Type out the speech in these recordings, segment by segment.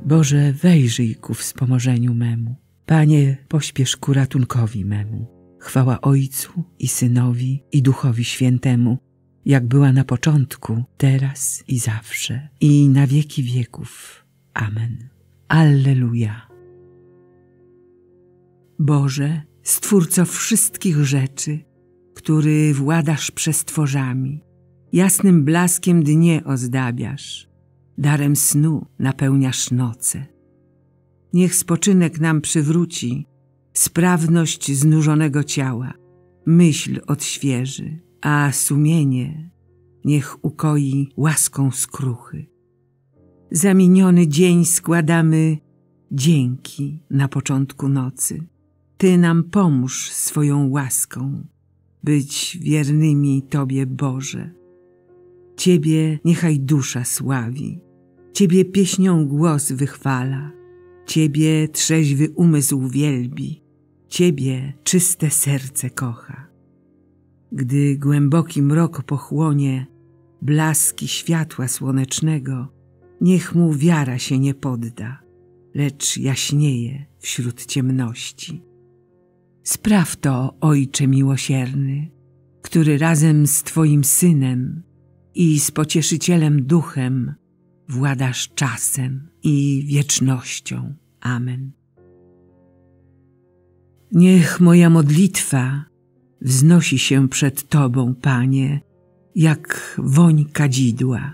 Boże, wejrzyj ku wspomożeniu memu. Panie, pośpiesz ku ratunkowi memu. Chwała Ojcu i Synowi, i Duchowi Świętemu, jak była na początku, teraz i zawsze, i na wieki wieków. Amen. Alleluja. Boże, Stwórco wszystkich rzeczy, który władasz przestworzami, jasnym blaskiem dnie ozdabiasz, darem snu napełniasz noce. Niech spoczynek nam przywróci, sprawność znużonego ciała, myśl odświeży, a sumienie niech ukoi łaską skruchy. Za miniony dzień składamy dzięki na początku nocy. Ty nam pomóż swoją łaską być wiernymi Tobie, Boże. Ciebie niechaj dusza sławi, Ciebie pieśnią głos wychwala, Ciebie trzeźwy umysł wielbi, Ciebie czyste serce kocha. Gdy głęboki mrok pochłonie blaski światła słonecznego, niech mu wiara się nie podda, lecz jaśnieje wśród ciemności. Spraw to, Ojcze miłosierny, który razem z Twoim Synem i z Pocieszycielem Duchem władasz czasem i wiecznością. Amen. Niech moja modlitwa wznosi się przed Tobą, Panie, jak woń kadzidła.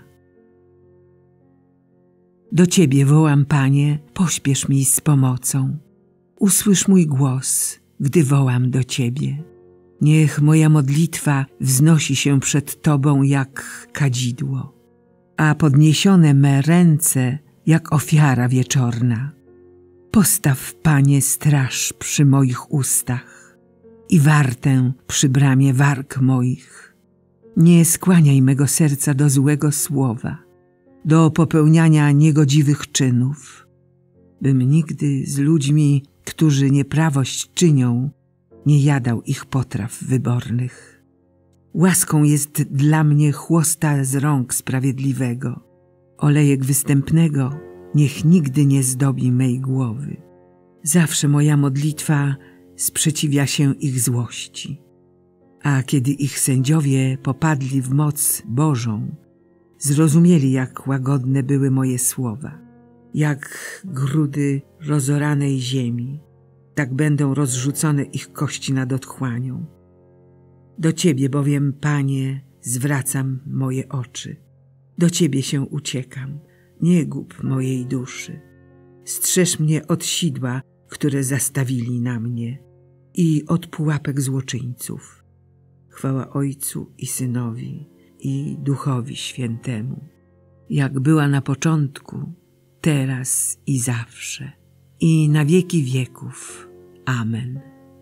Do Ciebie wołam, Panie, pośpiesz mi z pomocą. Usłysz mój głos, gdy wołam do Ciebie. Niech moja modlitwa wznosi się przed Tobą jak kadzidło, a podniesione me ręce jak ofiara wieczorna. Postaw, Panie, straż przy moich ustach i wartę przy bramie warg moich. Nie skłaniaj mego serca do złego słowa, do popełniania niegodziwych czynów, bym nigdy z ludźmi, którzy nieprawość czynią, nie jadał ich potraw wybornych. Łaską jest dla mnie chłosta z rąk sprawiedliwego. Olejek występnego niech nigdy nie zdobi mej głowy. Zawsze moja modlitwa sprzeciwia się ich złości. A kiedy ich sędziowie popadli w moc Bożą, zrozumieli, jak łagodne były moje słowa. Jak grudy rozoranej ziemi, tak będą rozrzucone ich kości nad otchłanią. Do Ciebie bowiem, Panie, zwracam moje oczy. Do Ciebie się uciekam, nie gub mojej duszy. Strzeż mnie od sidła, które zastawili na mnie, i od pułapek złoczyńców. Chwała Ojcu i Synowi, i Duchowi Świętemu, jak była na początku, teraz i zawsze, i na wieki wieków. Amen.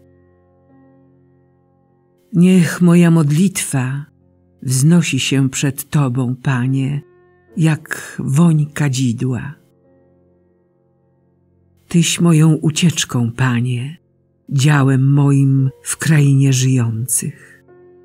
Niech moja modlitwa wznosi się przed Tobą, Panie, jak woń kadzidła. Tyś moją ucieczką, Panie, działem moim w krainie żyjących.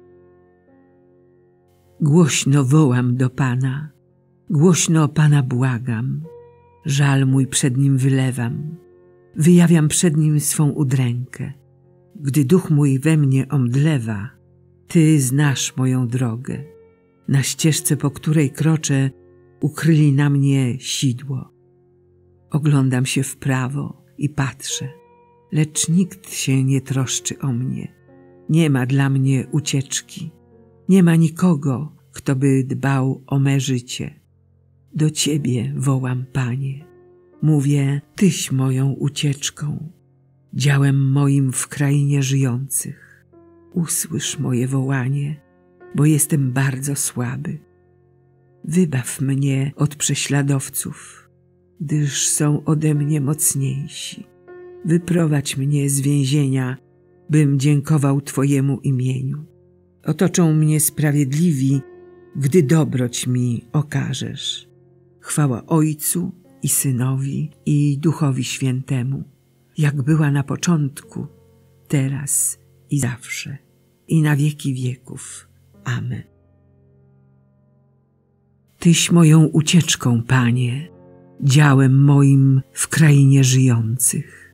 Głośno wołam do Pana, głośno Pana błagam, żal mój przed Nim wylewam, wyjawiam przed Nim swą udrękę. Gdy duch mój we mnie omdlewa, Ty znasz moją drogę. Na ścieżce, po której kroczę, ukryli na mnie sidło. Oglądam się w prawo i patrzę, lecz nikt się nie troszczy o mnie. Nie ma dla mnie ucieczki. Nie ma nikogo, kto by dbał o me życie. Do Ciebie wołam, Panie. Mówię, Tyś moją ucieczką, działem moim w krainie żyjących. Usłysz moje wołanie, bo jestem bardzo słaby. Wybaw mnie od prześladowców, gdyż są ode mnie mocniejsi. Wyprowadź mnie z więzienia, bym dziękował Twojemu imieniu. Otoczą mnie sprawiedliwi, gdy dobroć mi okażesz. Chwała Ojcu i Synowi, i Duchowi Świętemu, jak była na początku, teraz i zawsze, i na wieki wieków. Amen. Tyś moją ucieczką, Panie, działem moim w krainie żyjących.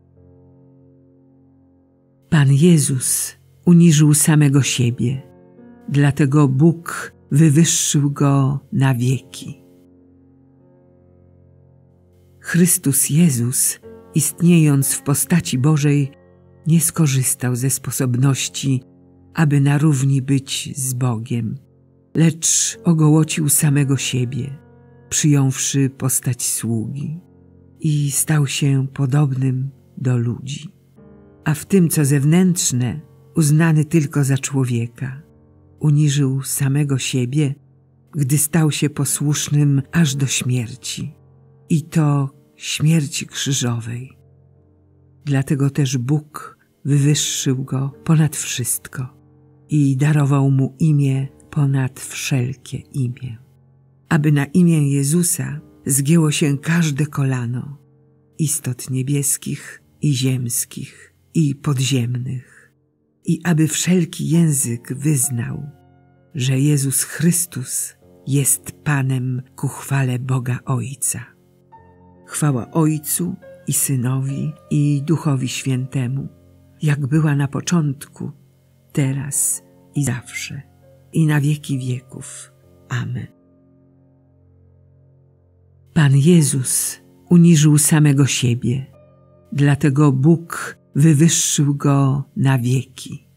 Pan Jezus uniżył samego siebie, dlatego Bóg wywyższył Go na wieki. Chrystus Jezus, istniejąc w postaci Bożej, nie skorzystał ze sposobności, aby na równi być z Bogiem, lecz ogołocił samego siebie, przyjąwszy postać sługi i stał się podobnym do ludzi. A w tym, co zewnętrzne, uznany tylko za człowieka, uniżył samego siebie, gdy stał się posłusznym aż do śmierci, i to śmierci krzyżowej. Dlatego też Bóg wywyższył Go ponad wszystko i darował Mu imię ponad wszelkie imię, aby na imię Jezusa zgięło się każde kolano, istot niebieskich i ziemskich i podziemnych, i aby wszelki język wyznał, że Jezus Chrystus jest Panem ku chwale Boga Ojca. Chwała Ojcu i Synowi i Duchowi Świętemu, jak była na początku, teraz i zawsze, i na wieki wieków. Amen. Pan Jezus uniżył samego siebie, dlatego Bóg wywyższył Go na wieki.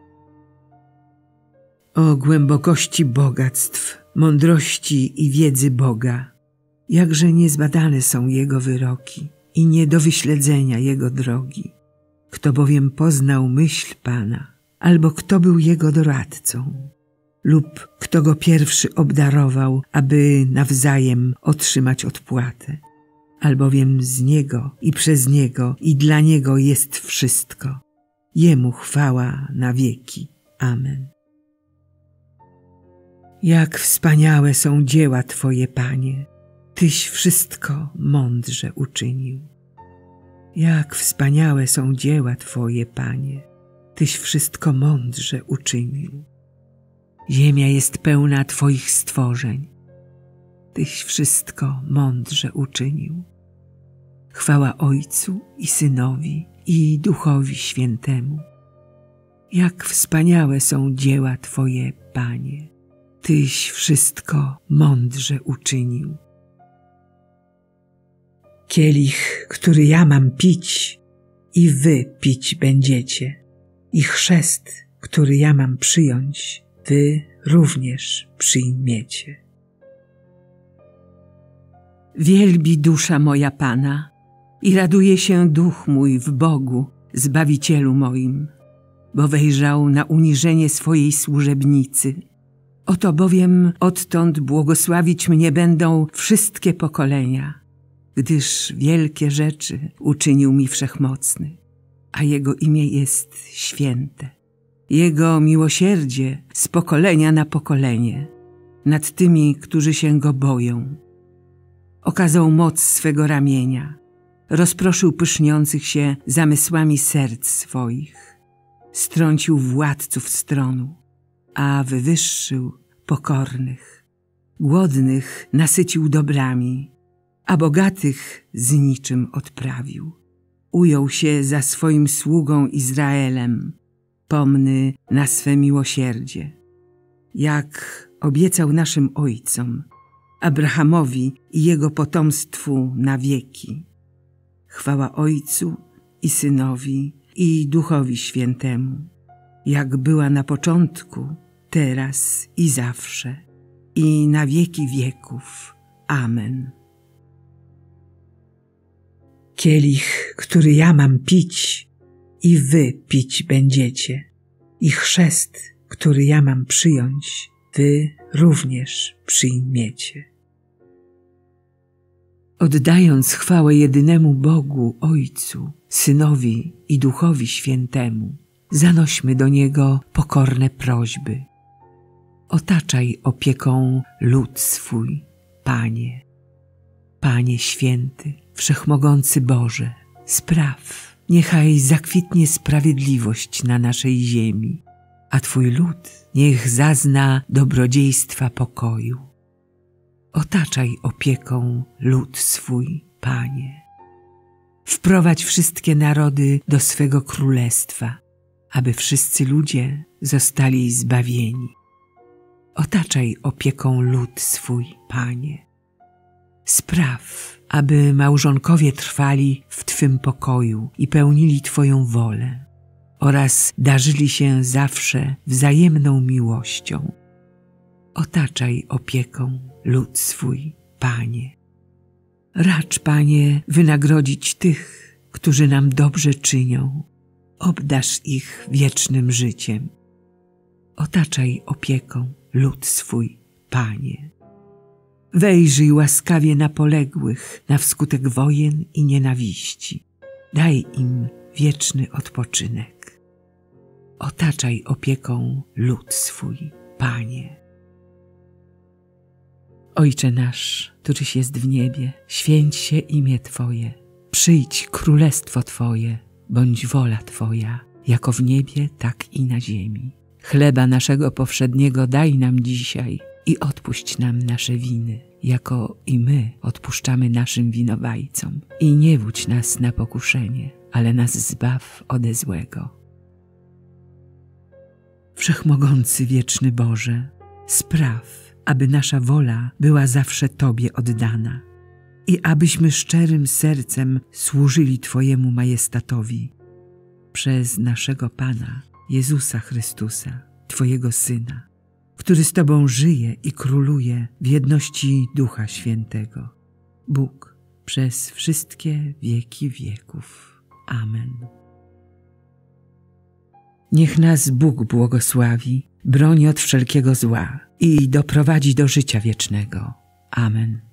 O głębokości bogactw, mądrości i wiedzy Boga, jakże niezbadane są Jego wyroki i nie do wyśledzenia Jego drogi. Kto bowiem poznał myśl Pana, albo kto był Jego doradcą, lub kto Go pierwszy obdarował, aby nawzajem otrzymać odpłatę. Albowiem z Niego i przez Niego i dla Niego jest wszystko. Jemu chwała na wieki. Amen. Jak wspaniałe są dzieła Twoje, Panie, Tyś wszystko mądrze uczynił. Jak wspaniałe są dzieła Twoje, Panie, Tyś wszystko mądrze uczynił. Ziemia jest pełna Twoich stworzeń, Tyś wszystko mądrze uczynił. Chwała Ojcu i Synowi i Duchowi Świętemu. Jak wspaniałe są dzieła Twoje, Panie, Tyś wszystko mądrze uczynił. Kielich, który ja mam pić, i wy pić będziecie, i chrzest, który ja mam przyjąć, wy również przyjmiecie. Wielbi dusza moja Pana i raduje się duch mój w Bogu, Zbawicielu moim, bo wejrzał na uniżenie swojej służebnicy. Oto bowiem odtąd błogosławić mnie będą wszystkie pokolenia, gdyż wielkie rzeczy uczynił mi Wszechmocny, a Jego imię jest święte. Jego miłosierdzie z pokolenia na pokolenie nad tymi, którzy się Go boją. Okazał moc swego ramienia, rozproszył pyszniących się zamysłami serc swoich, strącił władców stronu, a wywyższył pokornych. Głodnych nasycił dobrami, a bogatych z niczym odprawił. Ujął się za swoim sługą Izraelem, pomny na swe miłosierdzie, jak obiecał naszym ojcom, Abrahamowi i jego potomstwu na wieki. Chwała Ojcu i Synowi i Duchowi Świętemu, jak była na początku, teraz i zawsze, i na wieki wieków. Amen. Kielich, który ja mam pić, i wy pić będziecie, i chrzest, który ja mam przyjąć, wy również przyjmiecie. Oddając chwałę jedynemu Bogu, Ojcu, Synowi i Duchowi Świętemu, zanośmy do Niego pokorne prośby. Otaczaj opieką lud swój, Panie. Panie święty, wszechmogący Boże, spraw, niechaj zakwitnie sprawiedliwość na naszej ziemi, a Twój lud niech zazna dobrodziejstwa pokoju. Otaczaj opieką lud swój, Panie. Wprowadź wszystkie narody do swego królestwa, aby wszyscy ludzie zostali zbawieni. Otaczaj opieką lud swój, Panie. Spraw, aby małżonkowie trwali w Twym pokoju i pełnili Twoją wolę oraz darzyli się zawsze wzajemną miłością. Otaczaj opieką lud swój, Panie. Racz, Panie, wynagrodzić tych, którzy nam dobrze czynią. Obdarz ich wiecznym życiem. Otaczaj opieką lud swój, Panie. Wejrzyj łaskawie na poległych na wskutek wojen i nienawiści. Daj im wieczny odpoczynek. Otaczaj opieką lud swój, Panie. Ojcze nasz, któryś jest w niebie, święć się imię Twoje. Przyjdź królestwo Twoje, bądź wola Twoja, jako w niebie, tak i na ziemi. Chleba naszego powszedniego daj nam dzisiaj i odpuść nam nasze winy, jako i my odpuszczamy naszym winowajcom. I nie wódź nas na pokuszenie, ale nas zbaw ode złego. Wszechmogący wieczny Boże, spraw, aby nasza wola była zawsze Tobie oddana i abyśmy szczerym sercem służyli Twojemu majestatowi przez naszego Pana Jezusa Chrystusa, Twojego Syna, który z Tobą żyje i króluje w jedności Ducha Świętego, Bóg przez wszystkie wieki wieków. Amen. Niech nas Bóg błogosławi, broni od wszelkiego zła i doprowadzi do życia wiecznego. Amen.